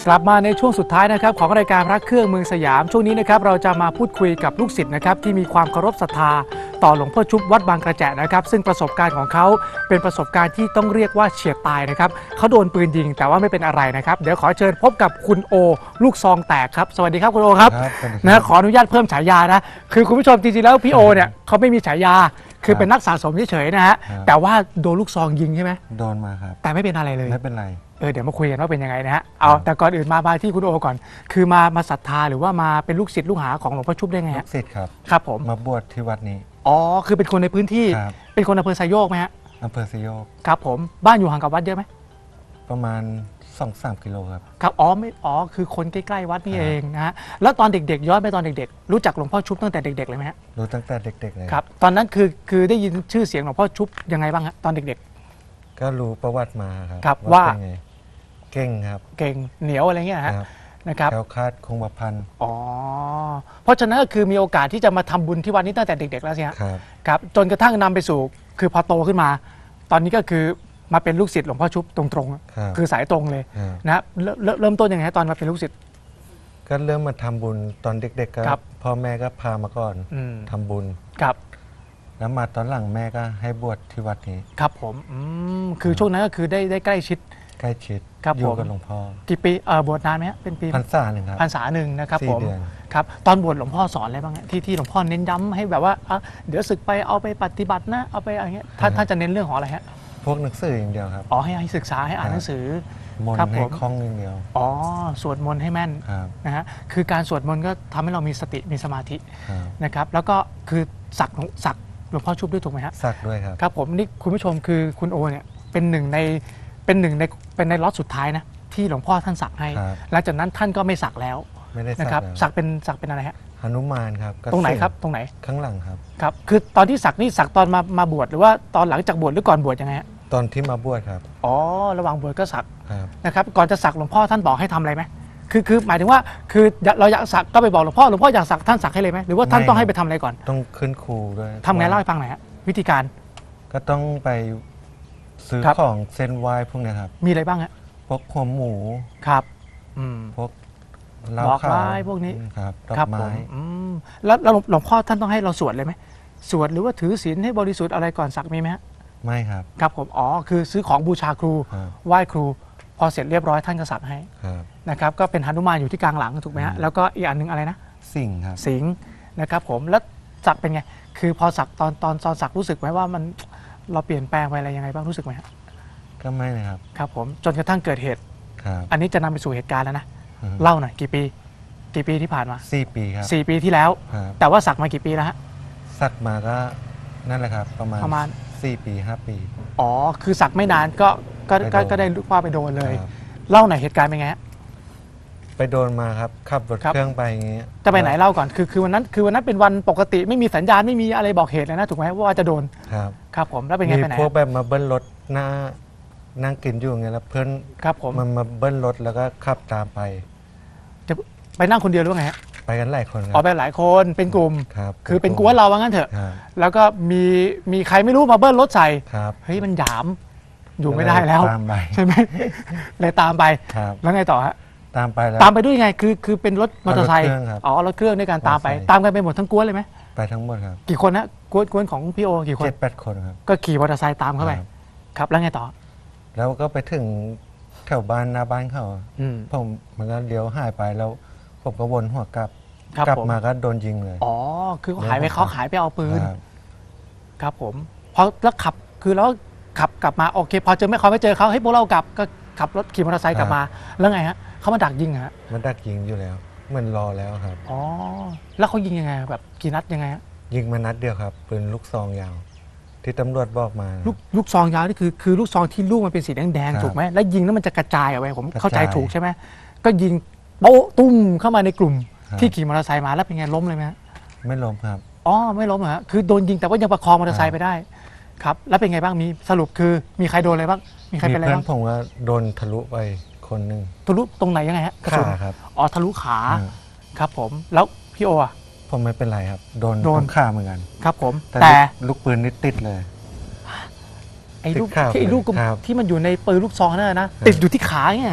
กลับมาในช่วงสุดท้ายนะครับของรายการพระเครื่องเมืองสยามช่วงนี้นะครับเราจะมาพูดคุยกับลูกศิษย์นะครับที่มีความเคารพศรัทธาต่อหลวงพ่อชุบวัดบางกระแจนะครับซึ่งประสบการณ์ของเขาเป็นประสบการณ์ที่ต้องเรียกว่าเฉียดตายนะครับเขาโดนปืนยิงแต่ว่าไม่เป็นอะไรนะครับเดี๋ยวขอเชิญพบกับคุณโอลูกซองแตกครับสวัสดีครับคุณโอครับนะขออนุญาตเพิ่มฉายานะคือคุณผู้ชมจริงๆแล้วพี่โอเนี่ยเขาไม่มีฉายาคือเป็นนักสะสมเฉยๆนะฮะแต่ว่าโดนลูกซองยิงใช่ไหมโดนมาครับแต่ไม่เป็นอะไรเลยไม่เป็นไรเดี๋ยวมาคุยกันว่าเป็นยังไงนะฮะเอาแต่ก่อนอื่นมาที่คุณโอก่อนคือมาศรัทธาหรือว่ามาเป็นลูกศิษย์ลูกหาของหลวงพ่อชุบได้ไงลูกศิษย์ครับครับผมมาบวชที่วัดนี้อ๋อคือเป็นคนในพื้นที่เป็นคนอำเภอไซโยกไหมฮะอำเภอไซโยกครับผมบ้านอยู่ห่างกับวัดเยอะไหมประมาณ 2-3 กิโลครับครับไม่คือคนใกล้ๆวัดนี่เองนะฮะแล้วตอนเด็กๆย้อนไปตอนเด็กๆรู้จักหลวงพ่อชุบตั้งแต่เด็กๆเลยไหมฮะรู้ตั้งแต่เด็กๆเลยครับตอนนั้นคือได้ยินชื่อเสียงหลวงพ่อชุบยังไงบ้างฮะตอนเด็กๆก็รู้ประวัติมาครับว่าเก่งครับเก่งเหนียวอะไรเงี้ยฮะนะครับแคล้วคลาดคงกระพันอ๋อเพราะฉะนั้นก็คือมีโอกาสที่จะมาทำบุญที่วัดนี้ตั้งแต่เด็กๆแล้วใช่ไหมครับจนกระทั่งนำไปสู่คือพอโตขึ้นมาตอนนี้ก็คือมาเป็นลูกศิษย์หลวงพ่อชุบตรงๆคือสายตรงเลยนะเริ่มต้นยังไงตอนมาเป็นลูกศิษย์ก็เริ่มมาทำบุญตอนเด็กๆครับพ่อแม่ก็พามาก่อนทำบุญครับแล้วมาตอนหลังแม่ก็ให้บวชที่วัดนี้ครับผมคือช่วงนั้นก็คือได้ใกล้ชิดอยู่กับหลวงพ่อกี่ปีบวชนานไหมเป็นปีพรรษาหนึ่งครับพรรษาหนึ่งนะครับผมครับตอนบวชหลวงพ่อสอนอะไรบ้างที่หลวงพ่อเน้นย้ำให้แบบว่าเดี๋ยวศึกไปเอาไปปฏิบัตินะเอาไปอะไรเงี้ยท่านจะเน้นเรื่องของอะไรฮะพวกหนังสืออย่างเดียวครับให้ศึกษาให้อ่านหนังสือมนต์ให้คล่องอย่างเดียวสวดมนต์ให้แม่นนะฮะคือการสวดมนต์ก็ทำให้เรามีสติมีสมาธินะครับแล้วก็คือสักหลวงพ่อชุบด้วยถูกไหมฮะสักด้วยครับครับผมนี่คุณผู้ชมคือคุณโอเนี่ยเป็นหนึ่งในล็อตสุดท้ายนะที่หลวงพ่อท่านสักให้หลังจากนั้นท่านก็ไม่สักแล้วนะครับสักเป็นอะไรฮะหนุมานครับตรงไหนครับตรงไหนข้างหลังครับครับคือตอนที่สักนี่สักตอนมาบวชหรือว่าตอนหลังจากบวชหรือก่อนบวชยังไงฮะตอนที่มาบวชครับระหว่างบวชก็สักนะครับก่อนจะสักหลวงพ่อท่านบอกให้ทำอะไรไหมคือหมายถึงว่าคือเราอยากสักก็ไปบอกหลวงพ่ออยากสักท่านสักให้เลยไหมหรือว่าท่านต้องให้ไปทำอะไรก่อนต้องขึ้นครูด้วยทำไงเล่าให้ฟังหน่อยฮะวิธีการก็ต้องไปซื้อของเส้นไหว้พวกนี้ครับมีอะไรบ้างฮะพวกหัวหมูครับพวกเหล้าขาวพวกนี้ครับดอกไม้แล้วหลวงพ่อท่านต้องให้เราสวดเลยไหมสวดหรือว่าถือศีลให้บริสุทธิ์อะไรก่อนสักมีไหมฮะไม่ครับครับผมคือซื้อของบูชาครูไหว้ครูพอเสร็จเรียบร้อยท่านก็สักให้นะครับก็เป็นหนุมานอยู่ที่กลางหลังถูกไหมฮะแล้วก็อีกอันนึงอะไรนะสิงห์ครับสิงห์นะครับผมแล้วสักเป็นไงคือพอสักตอนสักรู้สึกไหมว่ามันเราเปลี่ยนแปลงไปอะไรยังไงบ้างรู้สึกไหมฮะก็ไม่นะครับครับผมจนกระทั่งเกิดเหตุอันนี้จะนำไปสู่เหตุการณ์แล้วนะเล่าหน่อยกี่ปีที่ผ่านมา 4 ปีครับ 4 ปีที่แล้วแต่ว่าสักมากี่ปีแล้วฮะสักมาก็นั่นแหละครับประมาณ4 ปี 5 ปีคือสักไม่นานก็ได้ลูกว่าไปโดนเลยเล่าหน่อยเหตุการณ์เป็นไงฮะไปโดนมาครับขับรถเครื่องไปอย่างเงี้ยจะไปไหนเล่าก่อนคือวันนั้นเป็นวันปกติไม่มีสัญญาณไม่มีอะไรบอกเหตุเลยนะถูกไหมว่าจะโดนครับผมแล้วเป็นไงไปไหนมีพวกแบบมาเบิ้ลรถนั่งกินอยู่อย่างเงี้ยแล้วเพื่อนครับผมมันมาเบิ้ลรถแล้วก็ขับตามไปจะไปนั่งคนเดียวหรือว่าไงฮะไปกันหลายคนไปหลายคนเป็นกลุ่มคือเป็นกวนเราว่างั้นเถอะแล้วก็มีใครไม่รู้มาเบิ้ลรถใส่เฮ้ยมันหยามอยู่ไม่ได้แล้วใช่ไหมเลยตามไปแล้วไงต่อฮะตามไปด้วยไงคือเป็นรถมอเตอร์ไซค์รถเครื่องด้วยการตามกันไปหมดทั้งกวนเลยไหมไปทั้งหมดครับกี่คนฮะกวนของพี่โอกี่คน 7-8 คนครับก็ขี่มอเตอร์ไซค์ตามเข้าไปครับแล้วไงต่อแล้วก็ไปถึงแถวบ้านหน้าบ้านเขาผมมันก็เลี้ยวหายไปแล้วผมก็วนหัวกลับมาก็โดนยิงเลยคือเขาหายไปเอาปืนครับผมพอแล้วขับกลับมาโอเคพอไม่เจอเขาให้พวกเรากลับก็ขับรถขี่มอเตอร์ไซค์กลับมาแล้วไงฮะเขามาดักยิงฮะมันดักยิงอยู่แล้วเหมือนรอแล้วครับแล้วเขายิงยังไงแบบกี่นัดยังไงฮะยิงมานัดเดียวครับปืนลูกซองยาวที่ตำรวจบอกมาลูกซองยาวนี่คือลูกซองที่ลูกมันเป็นสีแดงถูกไหมแล้วยิงแล้วมันจะกระจายออกไปผมเข้าใจถูกใช่ไหมก็ยิงโป๊ะตุ้มเข้ามาในกลุ่มที่ขี่มอเตอร์ไซค์มาแล้วเป็นไงล้มเลยไหมไม่ล้มครับไม่ล้มฮะคือโดนยิงแต่ว่ายังประคองมอเตอร์ไซค์ไปได้ครับแล้วเป็นไงบ้างมีสรุปคือมีใครโดนอะไรบ้างมีใครเป็นอะไรบ้างเพื่อนผมว่าโดนทะลุไปคนหนึ่งทะลุตรงไหนยังไงฮะขาครับทะลุขาครับผมแล้วพี่โอผมไม่เป็นไรครับโดนขาเหมือนกันครับผมแต่ลูกปืนนี่ติดเลยไอ้ลูกที่มันอยู่ในปืนลูกซองนั่นนะติดอยู่ที่ขาเนี่ยฮะ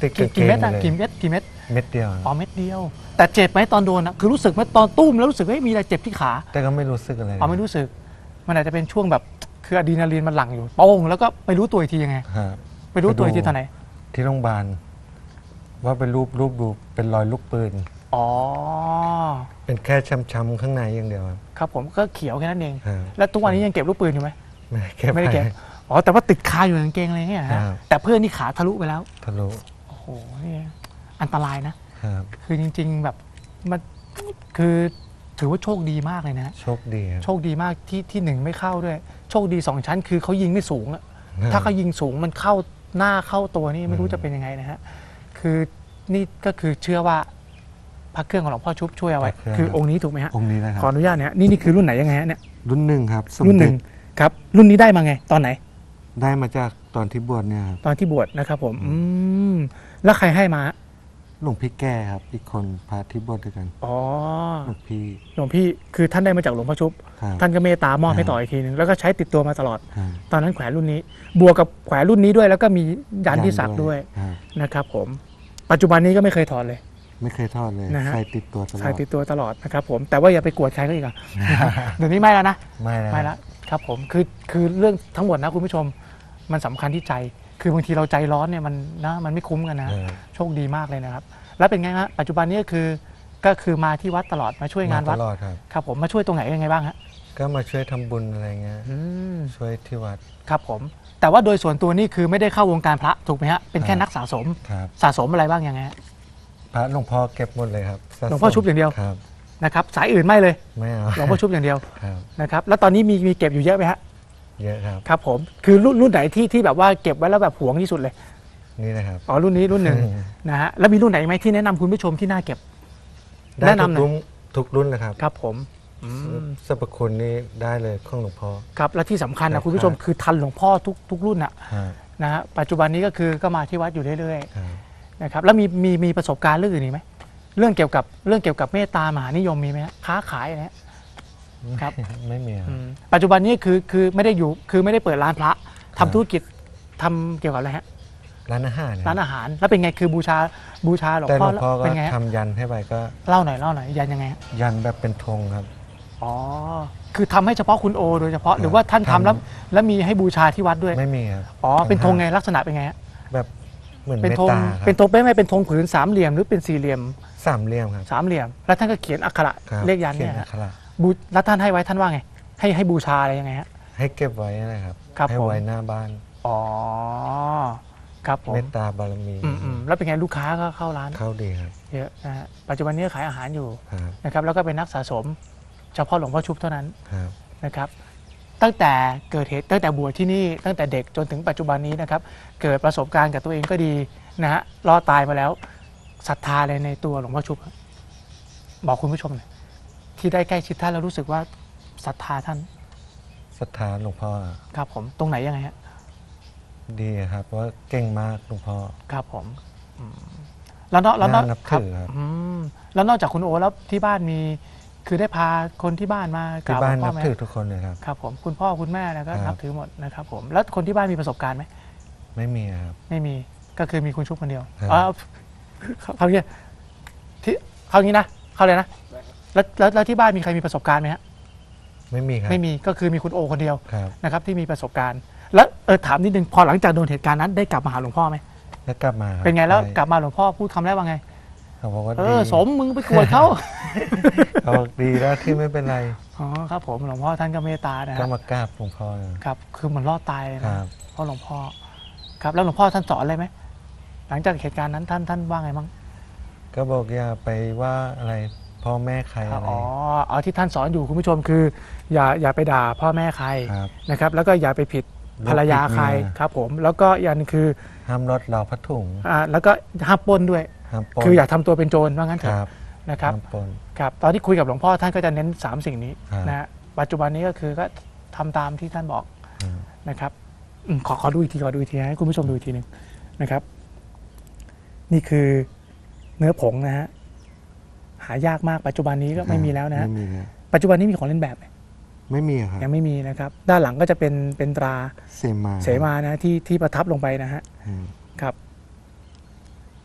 ติดกางเกกี่งเม็ดอะเลยกี่เม็ดกี่เม็ดเม็ดเดียวอ๋อเม็ดเดียว แต่เจ็บไหมตอนโดนอะคือรู้สึกไหมตอนตุ้มแล้วรู้สึกว่ามีอะไรเจ็บที่ขาแต่ก็ไม่รู้สึกอะไรอ๋อไม่รู้สึกมันอาจจะเป็นช่วงแบบคืออะดรีนาลีนมันหลั่งอยู่โป้งแล้วก็ไปรู้ตัวอีกทียังไงครับไปรู้ตัวอีกทีตอนไหนที่โรงพยาบาลว่าเป็นรูปดูเป็นรอยลูกปืนอ๋อเป็นแค่ช้ำๆข้างในอย่างเดียวครับครับผมก็เขียวแค่นั้นเองครับแล้วทุกวันนี้ยังเก็บลูกปืนอยู่ไหมไม่ได้เก็บไม่ได้เก็บ อ๋อแต่ว่าติดคาอยู่ในกางเกงอะไรเงี้ยครัฮะบแต่เพื่อนนี่ขาทะลุไปแล้วทะลุโอ้โหนี่อันตรายนะครับคือจริงๆแบบมันคือถือว่าโชคดีมากเลยนะโชคดีครับโชคดีมากที่หนึ่งไม่เข้าด้วย โชคดี2 ชั้นคือเขายิงไม่สูงอะครับถ้าเขายิงสูงมันเข้าหน้าเข้าตัวนี่ไม่รู้อืมจะเป็นยังไงนะฮะคือนี่ก็คือเชื่อว่าพระเครื่องของหลวงพ่อชุบช่วยเอาไว้ คือองค์นี้ถูกไหมฮะองค์นี้นะคขอรับอนุญาตเนี่ยนี่คือรุ่นไหนยังไงฮะเนี่ยรุ่นหนึ่งครับสมรุ่นหเด็นึ่จงครับรุ่นนี้ได้มาไงตอนไหนได้มาจากตอนที่บวชเนี่ยครับตอนที่บวชนะครับผมแล้วใครให้มาหลวงพี่แก้ครับอีกคนพระที่บวชด้วยกันอ๋อหลวงพี่หลวงพี่คือท่านได้มาจากหลวงพ่อชุบครับท่านก็เมตตามอบให้ต่ออีกทีนึงแล้วก็ใช้ติดตัวมาตลอดครับตอนนั้นแขวนรุ่นนี้ บวกกับแขวนรุ่นนี้ด้วย แล้วก็มียันที่สักด้วยครับนะครับผมปัจจุบันนี้ก็ไม่เคยถอดเลยไม่เคยทอดเลยนะฮะใส่ติดตัวตลอใส่ดติดตัวตลอดนะครับผมแต่ว่าอย่าไปกวดใครก็อีกอ่ะ เดี๋ยวนี้ไม่แล้วนะไม่แล้วไม่แล้วครับผมคือเรื่องทั้งหมดนะคุณผู้ชมมันสำคัญที่ใจ คือบางทีเราใจร้อนเนี่ยมันไม่คุ้มกันนะเออโชคดีมากเลยนะครับ แล้วเป็นไงฮะปัจจุบันนี้ก็คือมาที่วัดตลอดมาช่วยงานวัดตลอดครับครับผมมาช่วยตรงไหนยังไงบ้างฮะก็มาช่วยทำบุญอะไรเงี้ยอืมช่วยที่วัดครับผมแต่ว่าโดยส่วนตัวนี่คือไม่ได้เข้าวงการพระถูกไหมฮะเป็นแค่ครับนักสะสมครับสะสมอะไรบ้างยังไงฮะพระหลวงพ่อเก็บหมดเลยครับสะสมหลวงพ่อชุบอย่างเดียวครับนะครับสายอื่นไม่เลยไม่เอาหลวงพ่อชุบอย่างเดียวครับนะครับแล้วตอนนี้มีเก็บอยู่เยอะไหมฮะเยอะครับครับผมคือรุ่นไหนที่แบบว่าเก็บไว้แล้วแบบหวงที่สุดเลยนี่นะครับอ๋อรุ่นนี้รุ่นหนึ่งอืมนะฮะแล้วมีรุ่นไหนไหมที่แนะนำคุณผู้ชมที่น่าเก็บได้แนะนำหน่อยทุกรุ่นเลยครับครับผมอืมสรรพคุณนี่ได้เลยของหลวงพ่อครับและที่สำคัญครันะบคุณผู้ชมคือทันหลวงพ่อทุกรุ่นอะครับนะฮะปัจจุบันนี้ก็คือก็มาที่วัดอยู่เรื่อยครับๆนะครับแล้วมีประสบการณ์เรื่องอื่นอีกไหมเรื่องเกี่ยวกับเมตตามหานิยมมีไหมฮะค้าขายอะไรฮะ ครับไม่มีครับปัจจุบันนี้คือไม่ได้อยู่คือไม่ได้เปิดร้านพระทำธุรกิจทำเกี่ยวกับอะไรฮะร้านอาหารเนี่ยร้านอาหารแล้วเป็นไงคือบูชาหลวงแต่หพ่ลอวงพ่อก็เป็นไงฮะทำยันให้ไปก็เล่าหน่อยยันยังไงฮะยันแบบเป็นธงครับอ๋อคือทำให้เฉพาะคุณโอโดยเฉพาะครับหรือว่าท่านทำทำแล้วมีให้บูชาที่วัดด้วยไม่มีครับอ๋อเป็นธงไงลักษณะเป็นไงฮะแบบเหมือนเป็นเมตธงตาครับเป็นธงไม่เป็นธงผืนสามเหลี่ยมหรือเป็นสี่เหลี่ยมสามเหลี่ยมครับสามเหลี่ยมแล้วท่านก็เขียนอักขระครับเลขยันเนี่ยขีฮะอักขระแล้วท่านให้ไว้ท่านว่าไงให้บูชาอะไรยังไงฮะให้เก็บไว้นะครับครับให้ผมไว้หน้าบ้านอ๋อครับผมเมตตาบารมีแล้วเป็นไงลูกค้าก็เข้าร้านเข้าดีครับเยอะนะฮะปัจจุบันนี้ขายอาหารอยู่ครับนะครับแล้วก็เป็นนักสะสม เฉพาะหลวงพ่อชุบเท่านั้นครับนะครับตั้งแต่เกิดเหตุตั้งแต่บวชที่นี่ตั้งแต่เด็กจนถึงปัจจุบันนี้นะครับเกิดประสบการณ์กับตัวเองก็ดีนะฮะรอดตายมาแล้วศรัทธาเลยในตัวหลวงพ่อชุบบอกคุณผู้ชมหน่อยที่ได้ใกล้ชิดท่านแล้วรู้สึกว่าศรัทธาท่านศรัทธาหลวงพ่อครับผมตรงไหนยังไงฮะดีครับว่าเก่งมากหลวงพ่อครับผมแล้วนอกน่านับถือครับแล้วนอกจากคุณโอแล้วที่บ้านมีคือได้พาคนที่บ้านมากที่ราบหลบ้าวน งพ่นัอบ ไหมถือทุกคนเลยครับครับผมคุณพ่อคุณแม่แล้วก็ครับนับถือหมดนะครับผมแล้วคนที่บ้านมีประสบการณ์ไหมไม่มีครับไม่มีก็คือมีคุณชุบคนเดียวครับอ๋อเขาเนี่ยที่เขางี้นะเขาเลยนะแล้วที่บ้านมีใครมีประสบการณ์ไหมฮะไม่มีครับไม่มีก็คือมีคุณโอคนเดียวครับนะครับที่มีประสบการณ์ แล้วถามนิดนึงพอหลังจากโดนเหตุการณ์นั้นได้กลับมาหาหลวงพ่อไหมแล้วกลับมาครับเป็นไงแล้วใช่กลับมาหลวงพ่อพูดคำแรกว่าไงเขาบอกว่าเอดีอสมมึงไปกวดเขาเขาบอกดีแล้วที่ไม่เป็นไรอ๋อครับผมหลวงพ่อท่านก็เมตตานะก็ฮะมากราบหลวงพ่อครับคือเหมันรอดตายเลยคนะรับเพราะหลวงพ่อครับแล้วหลวงพ่อท่านสอนอะไรไหมหลังจากเหตุการณ์นั้นท่านว่าไงบ้างก็บอกอย่าไปว่าอะไรพ่อแม่ใครอะไรอ๋อเอาที่ท่านสอนอยู่คุณผู้ชมคือ อย่าไปด่าพ่อแม่ใครครับนะครับ แล้วก็อย่าไปผิดภรรยาใครผิดเมียครับผมแล้วก็อย่างหนึงคือห้ามรถเราพัดถุงแล้วก็ห้ามปล้นด้วยห้ามปล้นคืออย่าทำตัวเป็นโจรว่างั้นเถคอะรับนะครับห้ามปล้นครับตอนที่คุยกับหลวงพ่อท่านก็จะเน้น3สิ่งนี้ครับนะฮะปัจจุบันนี้ก็คือก็ทำตามที่ท่านบอกครับนะครับขอดูอีกทีให้คุณผู้ชมดูอีกทีหนึ่งนะครับ นี่คือเนื้อผงนะฮะหายากมากปัจจุบันนี้ก็ไม่มีแล้วนะฮะไม่มีครับปัจจุบันนี้มีของเล่นแบบไหมไม่มีครับยังไม่มีนะครับ ด้านหลังก็จะเป็นตราเสมาเสมานะที่ประทับลงไปนะฮะอืมครับ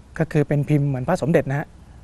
ก็คือเป็นพิมพ์เหมือนพระสมเด็จนะฮะ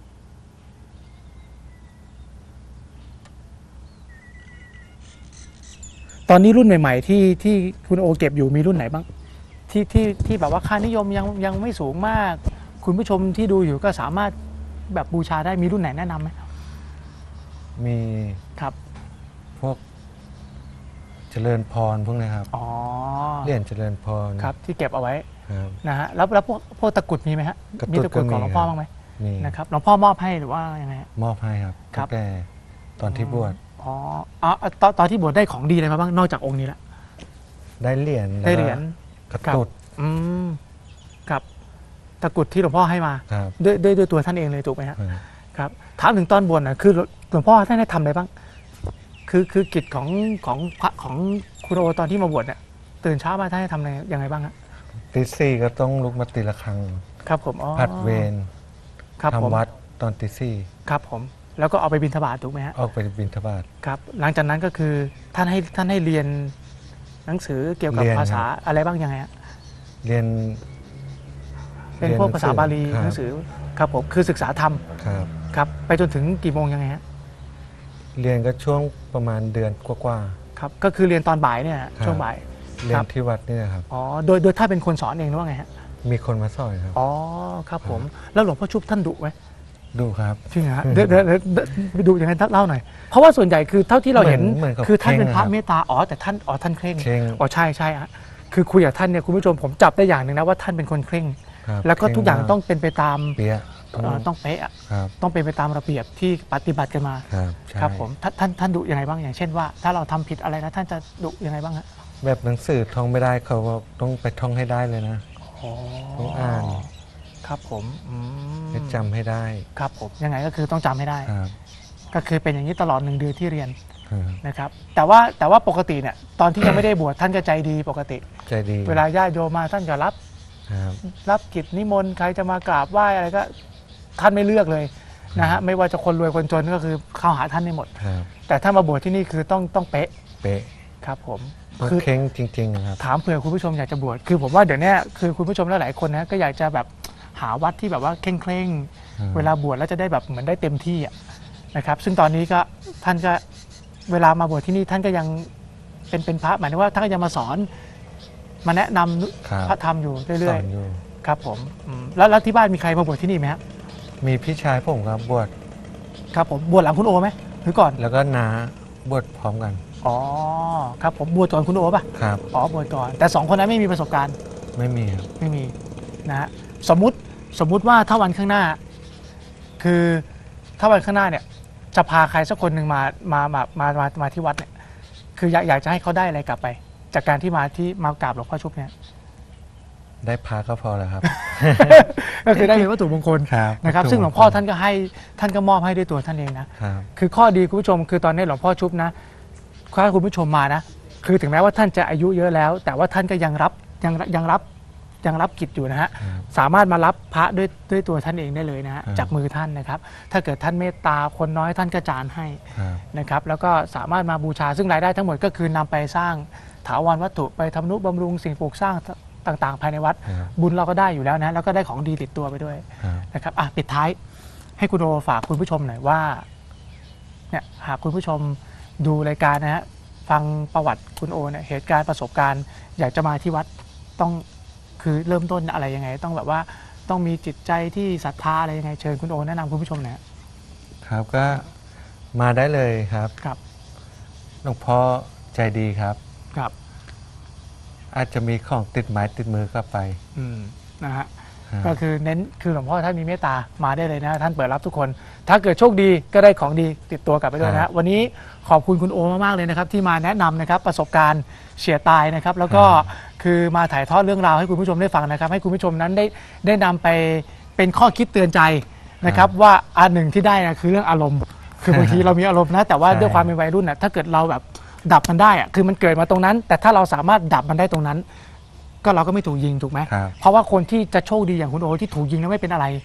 ตอนนี้รุ่นใหม่ๆที่คุณโอเก็บอยู่มีรุ่นไหนบ้างที่แบบว่าค่านิยมยังไม่สูงมากคุณผู้ชมที่ดูอยู่ก็สามารถแบบบูชาได้มีรุ่นไหนแนะนำไหมมีครับพวกเจริญพรพวกนี้ครับเหรียญเจริญพรครับที่เก็บเอาไว้นะฮะแล้วพวกตะกุดมีไหมฮะมีตะกุดของหลวงพ่อบ้างไหมมีนะครับหลวงพ่อมอบให้หรือว่ายังไงมอบให้ครับตั้งแต่ตอนที่บวชตอนที่บวชได้ของดีอะไรมาบ้างนอกจากองค์นี้ละได้เหรียญกระตุดกับตะกุดที่หลวงพ่อให้มาด้วยตัวท่านเองเลยถูกไหมครับถามถึงตอนบวชนะคือหลวงพ่อท่านได้ทำอะไรบ้างคือกิจของคุณโอตอนที่มาบวชเนี่ยตื่นเช้ามาท่านได้ทำอะไรยังไงบ้างฮะตีสี่ก็ต้องลุกมาตีละครั้งครับผมผัดเวรทำวัดตอนตีสี่ครับผมแล้วก็เอาไปบิณฑบาตถูกไหมฮะออกไปบิณฑบาตครับหลังจากนั้นก็คือท่านให้เรียนหนังสือเกี่ยวกับภาษาอะไรบ้างยังไงฮะเรียนเป็นพวกภาษาบาลีหนังสือครับผมคือศึกษาธรรมครับไปจนถึงกี่โมงยังไงฮะเรียนก็ช่วงประมาณเดือนกว่าครับก็คือเรียนตอนบ่ายเนี่ยช่วงบ่ายเรียนที่วัดนี่ครับโดยถ้าเป็นคนสอนเองหรือว่าไงฮะมีคนมาสอนครับครับผมแล้วหลวงพ่อชุบท่านดุไหมดุครับจริงฮะเดี๋ยวดูอย่างไรเล่าหน่อยเพราะว่าส่วนใหญ่คือเท่าที่เราเห็นคือท่านเป็นพระเมตตาแต่ท่านเคร่งใช่ฮะคือคุยกับท่านเนี่ยคุณผู้ชมผมจับได้อย่างหนึ่งนะว่าท่านเป็นคนเคร่งแล้วก็ทุกอย่างต้องเป็นไปตามต้องเป๊ะต้องเป็นไปตามระเบียบที่ปฏิบัติกันมาครับผมท่านดุยังไงบ้างอย่างเช่นว่าถ้าเราทำผิดอะไรนะท่านจะดุยังไงบ้างฮะแบบหนังสือท่องไม่ได้เขาต้องไปท่องให้ได้เลยนะต้องอ่านครับผมให้จำให้ได้ครับผมยังไงก็คือต้องจำให้ได้ก็คือเป็นอย่างนี้ตลอด1 เดือนที่เรียนนะครับแต่ว่าปกติเนี่ยตอนที่ยังไม่ได้บวชท่านก็ใจดีปกติใจดีเวลาญาติโยมมาท่านก็รับกิจนิมนต์ใครจะมากราบไหว้อะไรก็ท่านไม่เลือกเลยนะฮะไม่ว่าจะคนรวยคนจนก็คือเข้าหาท่านได้หมดแต่ถ้ามาบวชที่นี่คือต้องเป๊ะครับผมคือเข่งจริงๆครับถามเผื่อคุณผู้ชมอยากจะบวชคือผมว่าเดี๋ยวนี้คือคุณผู้ชมหลายๆคนนะก็อยากจะแบบหาวัดที่แบบว่าเคร่งเวลาบวชแล้วจะได้แบบเหมือนได้เต็มที่นะครับซึ่งตอนนี้ก็ท่านก็เวลามาบวชที่นี่ท่านก็ยังเป็นพระหมายถึงว่าท่านก็ยังมาสอนมาแนะนำพระธรรมอยู่เรื่อยๆครับผมแล้วที่บ้านมีใครมาบวชที่นี่ไหมครับมีพี่ชายผมครับบวชครับผมบวชหลังคุณโอไหมหรือก่อนแล้วก็น้าบวชพร้อมกันครับผมบวชก่อนคุณโอป่ะครับบวชก่อนแต่2 คนนั้นไม่มีประสบการณ์ไม่มีครับไม่มีนะฮะสมมุติว่าถ้าวันข้างหน้าคือถ้าวันข้างหน้าเนี่ยจะพาใครสักคนหนึ่งมาที่วัดเนี่ยคืออยากจะให้เขาได้อะไรกลับไปจากการที่มากราบหลวงพ่อชุบเนี่ยได้พาก็พอแล้วครับก็คือได้เป็นวัตถุมงคลนะครับซึ่งหลวงพ่อท่านก็มอบให้ด้วยตัวท่านเองนะคือข้อดีคุณผู้ชมคือตอนนี้หลวงพ่อชุบนะถ้าคุณผู้ชมมานะคือถึงแม้ว่าท่านจะอายุเยอะแล้วแต่ว่าท่านก็ยังรับกิจอยู่นะฮะสามารถมารับพระด้วยตัวท่านเองได้เลยนะฮะจากมือท่านนะครับถ้าเกิดท่านเมตตาคนน้อยท่านก็จานให้นะครับแล้วก็สามารถมาบูชาซึ่งรายได้ทั้งหมดก็คือนำไปสร้างถาวรวัตถุไปทำนุบำรุงสิ่งปลูกสร้างต่างๆภายในวัดบุญเราก็ได้อยู่แล้วนะแล้วก็ได้ของดีติดตัวไปด้วยนะครับปิดท้ายให้คุณโอฝากคุณผู้ชมหน่อยว่าเนี่ยหากคุณผู้ชมดูรายการนะฮะฟังประวัติคุณโอเนี่ยเหตุการณ์ประสบการณ์อยากจะมาที่วัดต้องคือเริ่มต้นอะไรยังไงต้องแบบว่าต้องมีจิตใจที่ศรัทธาอะไรยังไงเชิญคุณโอแนะนำคุณผู้ชมหน่อยครับก็มาได้เลยครับหลวงพ่อใจดีครับอาจจะมีของติดไม้ติดมือกลับไปนะฮะก็คือเน้นคือหลวงพ่อท่านมีเมตตามาได้เลยนะท่านเปิดรับทุกคนถ้าเกิดโชคดีก็ได้ของดีติดตัวกลับไปด้วยนะวันนี้ขอบคุณคุณโอมากๆเลยนะครับที่มาแนะนำนะครับประสบการณ์เฉียดตายนะครับแล้วก็คือมาถ่ายทอดเรื่องราวให้คุณผู้ชมได้ฟังนะครับให้คุณผู้ชมนั้นได้นำไปเป็นข้อคิดเตือนใจนะครับว่าอันหนึ่งที่ได้นะคือเรื่องอารมณ์คือบางทีเรามีอารมณ์นะแต่ว่าด้วยความเป็นวัยรุ่นนะถ้าเกิดเราแบบดับมันได้คือมันเกิดมาตรงนั้นแต่ถ้าเราสามารถดับมันได้ตรงนั้นก็เราก็ไม่ถูกยิงถูกไหมเพราะว่าคนที่จะโชคดีอย่างคุณโอที่ถูกยิงแล้วไม่เป็นอะไร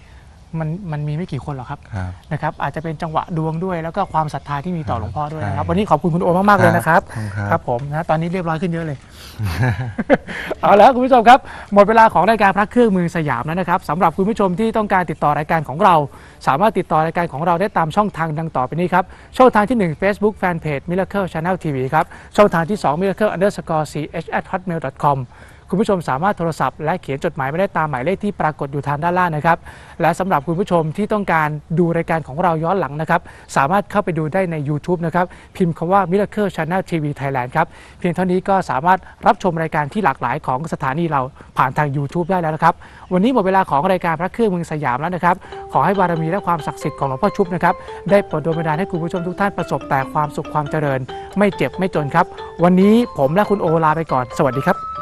มันมีไม่กี่คนหรอกครับครับนะครับอาจจะเป็นจังหวะดวงด้วยแล้วก็ความศรัทธาที่มีต่อหลวงพ่อด้วยนะครับใช่วันนี้ขอบคุณคุณโอมากๆเลยนะครับขอบคุณครับครับผมนะตอนนี้เรียบร้อยขึ้นเยอะเลย เอาแล้วคุณผู้ชมครับหมดเวลาของรายการพระเครื่องเมืองสยามแล้วนะครับสำหรับคุณผู้ชมที่ต้องการติดต่อรายการของเรา สามารถติดต่อรายการของเราได้ตามช่องทางดังต่อไปนี้ครับช่องทางที่ 1 Facebook Fanpage Miracle Channel TV ครับช่องทางที่ 2 miracle_ch@hotmail.com คุณผู้ชมสามารถโทรศัพท์และเขียนจดหมายมาได้ตามหมายเลขที่ปรากฏอยู่ทางด้านล่างนะครับและสำหรับคุณผู้ชมที่ต้องการดูรายการของเราย้อนหลังนะครับสามารถเข้าไปดูได้ใน YouTube นะครับพิมพ์คำว่า Miracle Channel TV Thailand ครับเพียงเท่านี้ก็สามารถรับชมรายการที่หลากหลายของสถานีเราผ่านทาง YouTube ได้แล้วนะครับวันนี้หมดเวลาของรายการพระเครื่องเมืองสยามแล้วนะครับขอให้บารมีและความศักดิ์สิทธิ์ของหลวงพ่อชุบนะครับได้โปรดดลบันดาลให้คุณผู้ชมทุกท่านประสบแต่ความสุขความเจริญไม่เจ็บไม่จนครับวันนี้ผมและคุณโอลาไปก่อนสวัสดีครับ